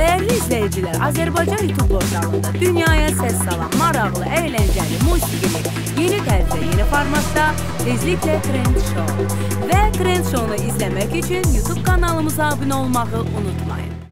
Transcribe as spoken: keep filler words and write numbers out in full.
Dəyərli izləyicilər, Azərbaycan YouTube portalında dünyaya səs salan maraqlı, əyləncəli, musiqili, yeni tərzdə, yeni formatda tezliklə Trend Show və Trend Show-nu izləmək üçün YouTube kanalımıza abunə olmağı unutmayın.